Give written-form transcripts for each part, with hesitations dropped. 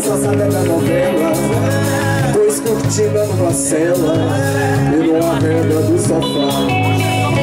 só saber da novela, pois curtindo numa cela e numa renda do sofá.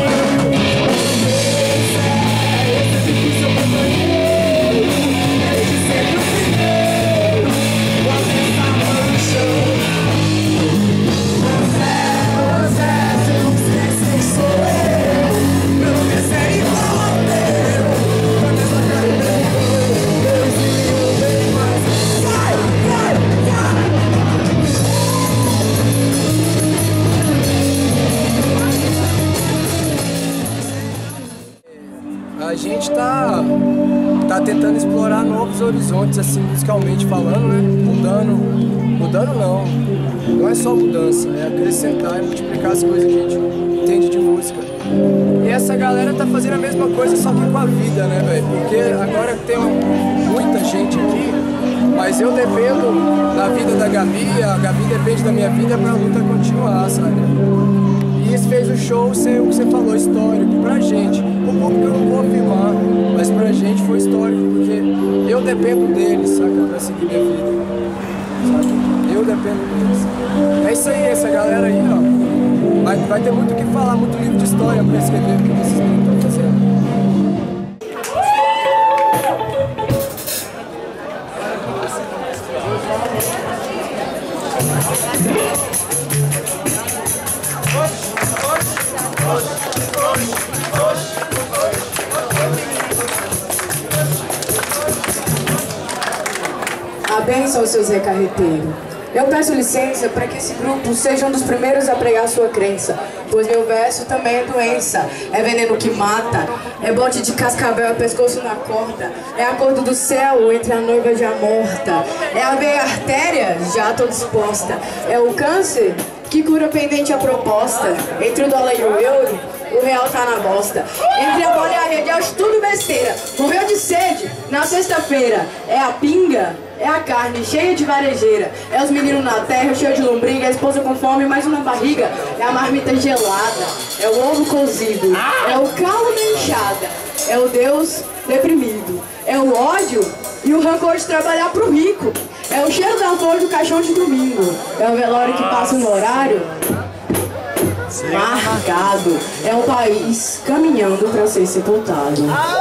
A gente tá tentando explorar novos horizontes, assim, musicalmente falando, né? Mudando não é só mudança, é acrescentar e multiplicar as coisas que a gente entende de música. E essa galera tá fazendo a mesma coisa, só que com a vida, né, velho? Porque agora tem muita gente aqui, mas eu dependo da vida da Gabi, a Gabi depende da minha vida pra luta continuar, sabe? E isso fez o show ser o que você falou, histórico, pra gente. O público eu não vou afirmar, mas pra gente foi histórico, porque eu dependo deles, saca? Pra seguir minha vida, saca? Eu dependo deles. É isso aí, essa galera aí, ó. Vai ter muito o que falar, muito livro de história pra escrever o que esses meninos estão fazendo. A bênção aos seus recarreteiros. Eu peço licença para que esse grupo seja um dos primeiros a pregar sua crença, pois meu verso também é doença, é veneno que mata, é bote de cascavel, é pescoço na corda, é acordo do céu entre a noiva já morta, é a veia artéria já toda exposta, é o câncer que cura pendente a proposta, entre o dólar e o euro, o real tá na bosta. Entre a bola e a rede, é tudo besteira. Morreu de sede na sexta-feira. É a pinga, é a carne cheia de varejeira. É os meninos na terra, cheio de lombriga. A esposa com fome, mais uma barriga. É a marmita gelada, é o ovo cozido, é o calo da enxada, é o Deus deprimido, é o ódio e o rancor de trabalhar pro rico. É o cheiro da flor do caixão de domingo. É o velório que passa no horário marcado. É um país caminhando para ser sepultado.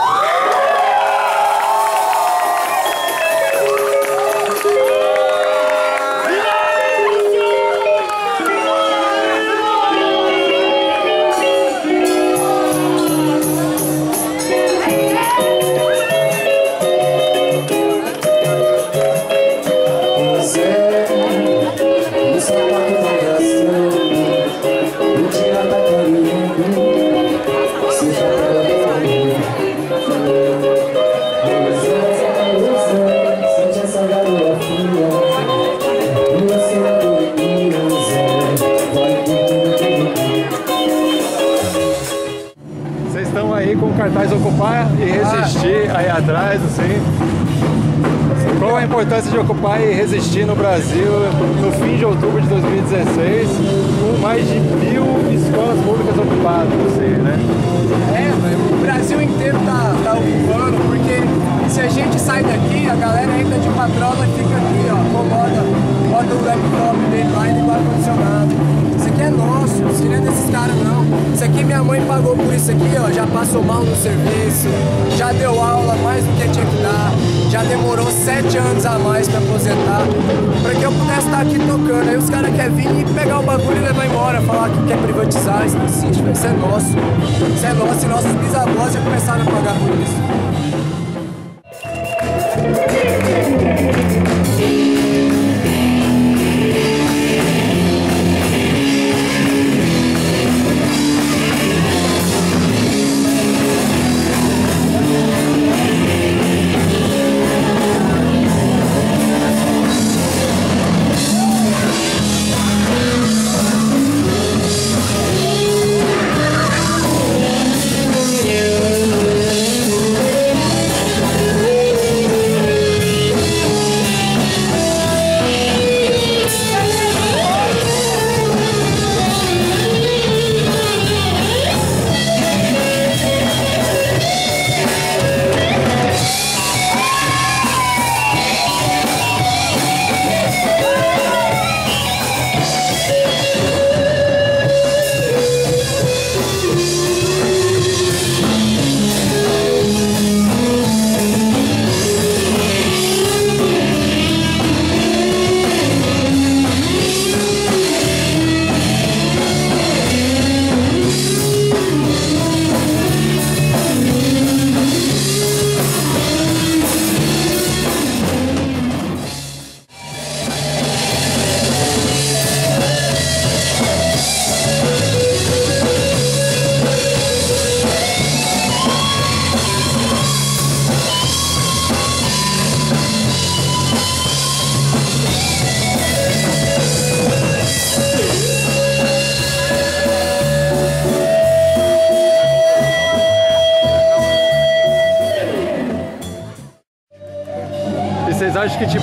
Com o cartaz Ocupar e Resistir aí atrás, assim. Qual a importância de ocupar e resistir no Brasil no fim de outubro de 2016, com mais de 1.000 escolas públicas ocupadas, assim, né? O Brasil inteiro tá ocupando, porque se a gente sai daqui, a galera entra de patrola e fica aqui, ó, acomoda, bota o laptop dele lá e liga o ar-condicionado. Isso aqui é nosso, isso não é desses caras não. Isso aqui minha mãe pagou por isso aqui, ó, já passou mal no serviço, já deu aula mais do que tinha que dar, já demorou 7 anos a mais pra aposentar, pra que eu pudesse estar aqui tocando. Aí os caras querem vir e pegar o bagulho e levar embora, falar que quer privatizar, isso não existe, velho. Isso é nosso. Isso é nosso e nossos bisavós já começaram a pagar por isso.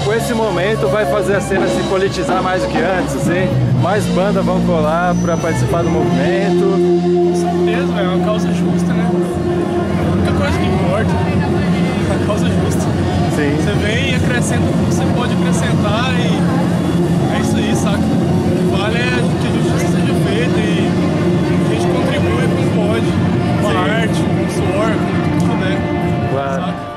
com esse momento vai fazer a cena se politizar mais do que antes, assim? Mais bandas vão colar para participar do movimento? Com certeza, é uma causa justa, né? A única coisa que importa é a causa justa. Sim. Você vem e acrescenta o que você pode acrescentar e é isso aí, saca? O que vale é que a justiça seja feita e a gente contribui como pode, com a arte, com o suor, com o que puder. Claro. Saca?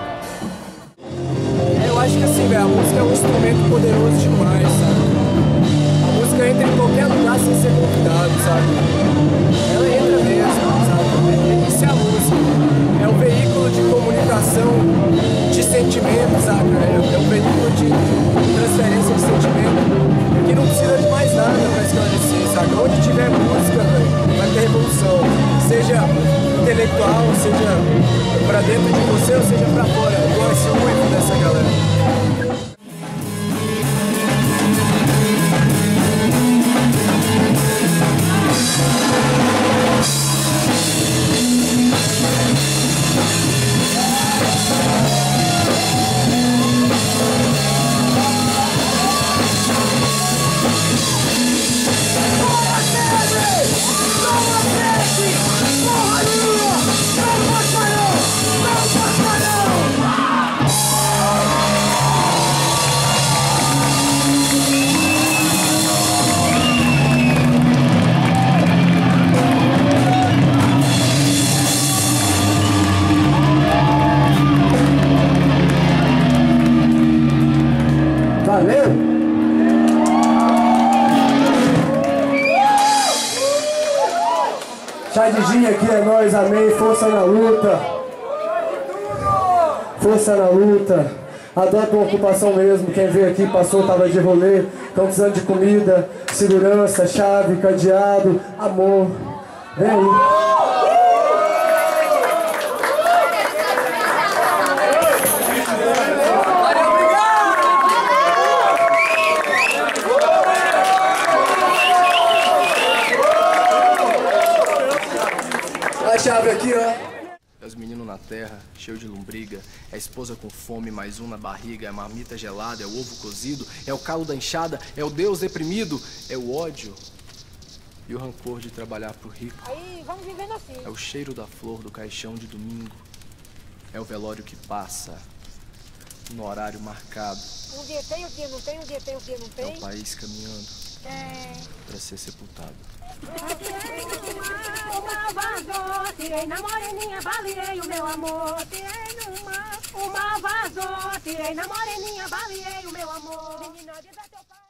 Eu acho que assim, velho, a música é um instrumento poderoso demais, sabe? A música entra em qualquer lugar sem ser convidado, sabe? Ela entra mesmo, sabe? Isso é a música. É um veículo de comunicação de sentimentos, sabe? É um veículo de transferência de sentimento que não precisa de mais nada pra esclarecer, sabe? Onde tiver música, véio, vai ter revolução. Seja intelectual, seja pra dentro de você ou seja pra fora. Igual esse uivo dessa galera. Valeu! Chadinho aqui é nóis, amém. Força na luta. Força na luta. Adoro uma ocupação mesmo. Quem veio aqui passou, tava de rolê. Estão precisando de comida, segurança, chave, cadeado, amor. Vem aí. A chave aqui, ó. É os meninos na terra, cheio de lombriga. É a esposa com fome, mais um na barriga. É a marmita gelada, é o ovo cozido. É o calo da enxada, é o Deus deprimido. É o ódio e o rancor de trabalhar pro rico. Aí vamos vivendo assim. É o cheiro da flor do caixão de domingo. É o velório que passa no horário marcado. Um dia tem, um dia não tem, um dia tem, um dia não É tem. o país caminhando pra ser sepultado. Uma vazou, tirei na moreninha, baleei o meu amor. Tirei numa vazou, tirei na moreninha, baleei o meu amor. Menina, diz a teu pai.